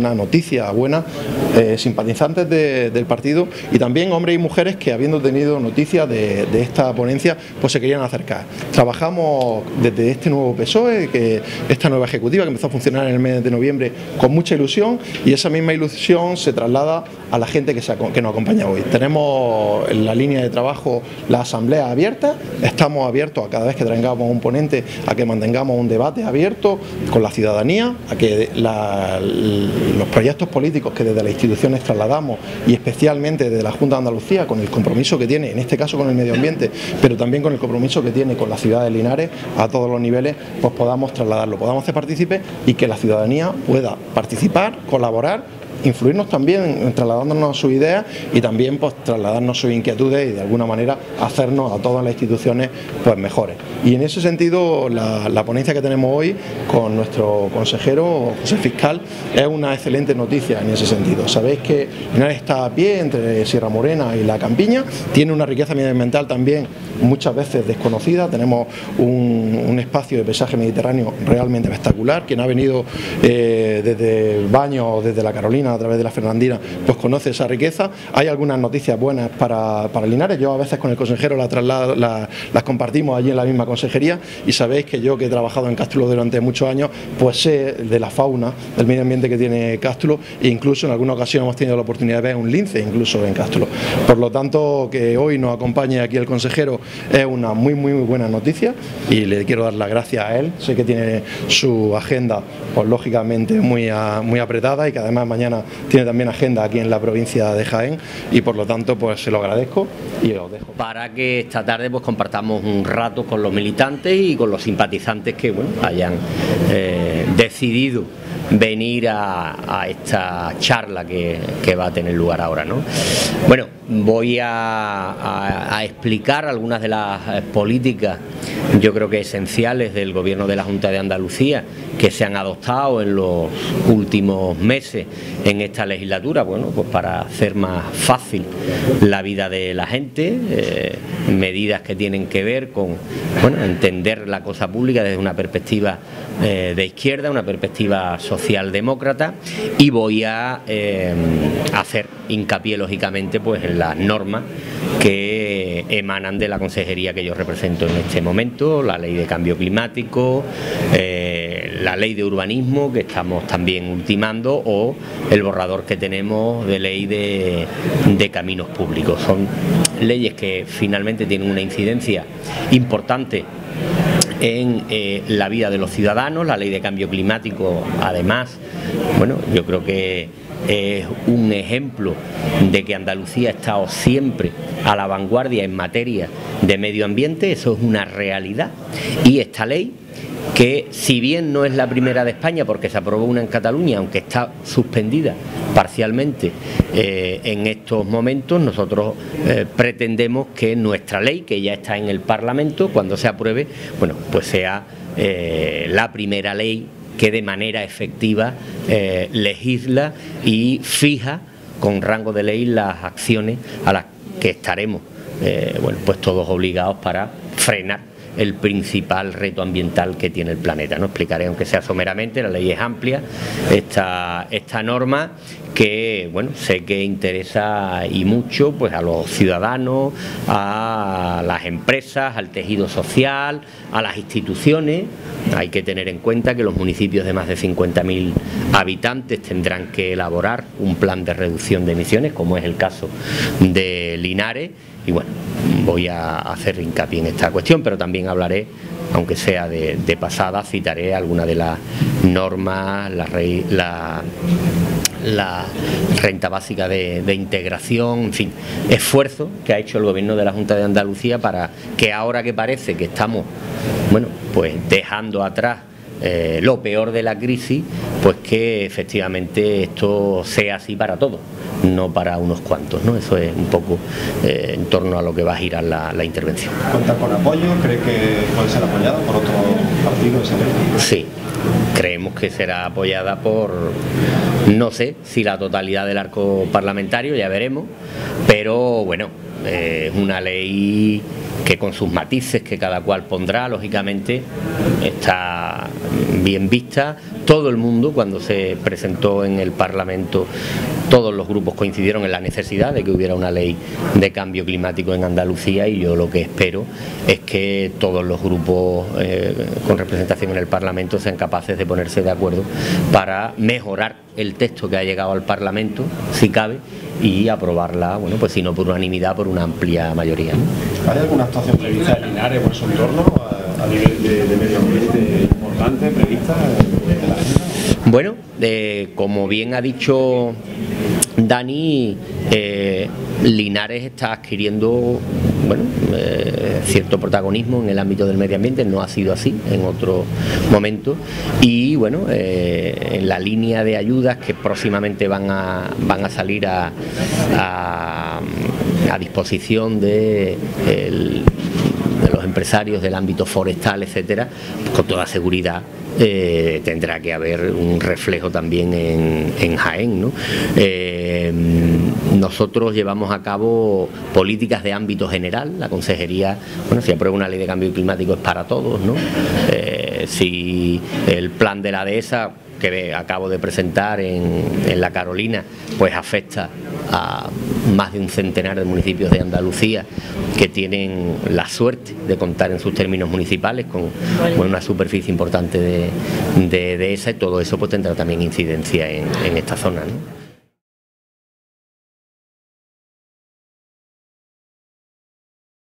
una noticia buena, simpatizantes del partido y también hombres y mujeres que, habiendo tenido noticias de esta ponencia, pues se querían acercar. Trabajamos desde este nuevo PSOE, esta nueva ejecutiva que empezó a funcionar en el mes de noviembre, con mucha ilusión, y esa misma ilusión se traslada a la gente que nos acompaña hoy. Tenemos en la línea de trabajo la asamblea abierta, estamos abiertos a cada vez que traigamos un ponente a que mantengamos un debate abierto con la ciudadanía, a que los proyectos políticos que desde las instituciones trasladamos, y especialmente desde la Junta de Andalucía, con el compromiso que tiene, en este caso con el medio ambiente, pero también con el compromiso que tiene con la ciudad de Linares a todos los niveles, pues podamos trasladarlo, podamos hacer partícipes y que la ciudadanía pueda participar, colaborar, influirnos también, trasladándonos sus ideas y también pues trasladarnos sus inquietudes y de alguna manera hacernos a todas las instituciones pues mejores. Y en ese sentido la ponencia que tenemos hoy con nuestro consejero José Fiscal es una excelente noticia en ese sentido. Sabéis que Linares está a pie entre Sierra Morena y La Campiña, tiene una riqueza medioambiental también muchas veces desconocida, tenemos un espacio de paisaje mediterráneo realmente espectacular. Quien ha venido desde el Baño o desde la Carolina a través de la Fernandina pues conoce esa riqueza. Hay algunas noticias buenas para Linares, yo a veces con el consejero las compartimos allí en la misma consejería, y sabéis que yo, que he trabajado en Cástulo durante muchos años, pues sé de la fauna, del medio ambiente que tiene Cástulo, e incluso en alguna ocasión hemos tenido la oportunidad de ver un lince incluso en Cástulo. Por lo tanto, que hoy nos acompañe aquí el consejero es una muy buena noticia, y le quiero dar las gracias a él. Sé que tiene su agenda pues lógicamente muy apretada, y que además mañana tiene también agenda aquí en la provincia de Jaén, y por lo tanto pues se lo agradezco y os dejo. Para que esta tarde pues compartamos un rato con los militantes y con los simpatizantes que bueno, hayan decidido venir a esta charla que va a tener lugar ahora, ¿no? Bueno, voy a explicar algunas de las políticas, yo creo que esenciales, del Gobierno de la Junta de Andalucía que se han adoptado en los últimos meses en esta legislatura, bueno, pues para hacer más fácil la vida de la gente, medidas que tienen que ver con, bueno, entender la cosa pública desde una perspectiva de izquierda, una perspectiva socialdemócrata, y voy a hacer hincapié lógicamente pues en las normas que emanan de la consejería que yo represento en este momento, la ley de cambio climático, la ley de urbanismo que estamos también ultimando, o el borrador que tenemos de ley de caminos públicos. Son leyes que finalmente tienen una incidencia importante en la vida de los ciudadanos. La ley de cambio climático, además, bueno, yo creo que es un ejemplo de que Andalucía ha estado siempre a la vanguardia en materia de medio ambiente. Eso es una realidad, y esta ley, que si bien no es la primera de España, porque se aprobó una en Cataluña, aunque está suspendida parcialmente en estos momentos, nosotros pretendemos que nuestra ley, que ya está en el Parlamento, cuando se apruebe, bueno, pues sea la primera ley que de manera efectiva legisla y fija con rango de ley las acciones a las que estaremos bueno, pues todos obligados para frenar el principal reto ambiental que tiene el planeta, ¿no? Explicaré, aunque sea someramente, la ley es amplia, esta norma que, bueno, sé que interesa y mucho pues a los ciudadanos, a las empresas, al tejido social, a las instituciones. Hay que tener en cuenta que los municipios de más de 50.000 habitantes tendrán que elaborar un plan de reducción de emisiones, como es el caso de Linares, y bueno, voy a hacer hincapié en esta cuestión, pero también hablaré, aunque sea de pasada, citaré algunas de las normas, la renta básica de integración, en fin, esfuerzo que ha hecho el Gobierno de la Junta de Andalucía para que, ahora que parece que estamos, bueno, pues dejando atrás lo peor de la crisis, pues que efectivamente esto sea así para todos, no para unos cuantos, ¿no? Eso es un poco en torno a lo que va a girar la intervención. ¿Cuenta con apoyo? ¿Cree que puede ser apoyada por otro partido esa ley? Sí, creemos que será apoyada por, no sé si la totalidad del arco parlamentario, ya veremos, pero bueno, es una ley que con sus matices que cada cual pondrá, lógicamente, está bien vista. Todo el mundo, cuando se presentó en el Parlamento, todos los grupos coincidieron en la necesidad de que hubiera una ley de cambio climático en Andalucía, y yo lo que espero es que todos los grupos con representación en el Parlamento sean capaces de ponerse de acuerdo para mejorar el texto que ha llegado al Parlamento, si cabe, y aprobarla, bueno, pues si no por unanimidad, por una amplia mayoría, ¿no? ¿Hay alguna actuación prevista en Linares o en su entorno a nivel de medio ambiente importante prevista en la agenda? Bueno, como bien ha dicho Dani, Linares está adquiriendo, bueno, cierto protagonismo en el ámbito del medio ambiente. No ha sido así en otro momento, y bueno, en la línea de ayudas que próximamente van a salir a disposición de los empresarios del ámbito forestal, etcétera, con toda seguridad tendrá que haber un reflejo también en Jaén, ¿no? Nosotros llevamos a cabo políticas de ámbito general. La consejería, bueno, si aprueba una ley de cambio climático es para todos, ¿no? Si el plan de la dehesa que acabo de presentar en La Carolina, pues afecta a más de un centenar de municipios de Andalucía que tienen la suerte de contar en sus términos municipales con una superficie importante de dehesa, y todo eso pues tendrá también incidencia en esta zona, ¿no?